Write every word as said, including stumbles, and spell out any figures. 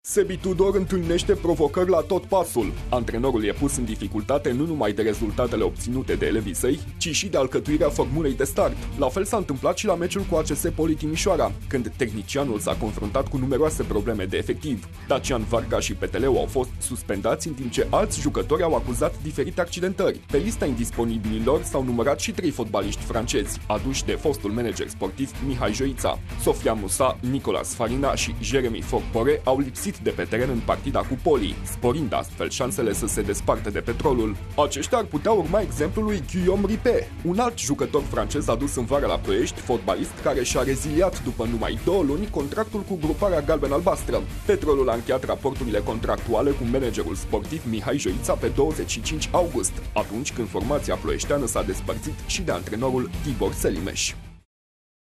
Sebi Tudor întâlnește provocări la tot pasul. Antrenorul e pus în dificultate nu numai de rezultatele obținute de elevii săi, ci și de alcătuirea formulei de start. La fel s-a întâmplat și la meciul cu A C S Poli Timișoara, când tehnicianul s-a confruntat cu numeroase probleme de efectiv. Dacian Varga și Peteleu au fost suspendați, în timp ce alți jucători au acuzat diferite accidentări. Pe lista indisponibililor s-au numărat și trei fotbaliști francezi, aduși de fostul manager sportiv Mihai Joița. Sofia Musa, Nicolas Farina și Jeremy Forpore au lipsit de pe teren în partida cu Poli, sporind astfel șansele să se despartă de Petrolul. Aceștia ar putea urma exemplul lui Guillaume Ripet, un alt jucător francez adus în vară la Ploiești, fotbalist care și-a reziliat după numai două luni contractul cu gruparea galben-albastră. Petrolul a încheiat raporturile contractuale cu managerul sportiv Mihai Joița pe douăzeci și cinci august, atunci când formația ploieșteană s-a despărțit și de antrenorul Tibor Selimeș.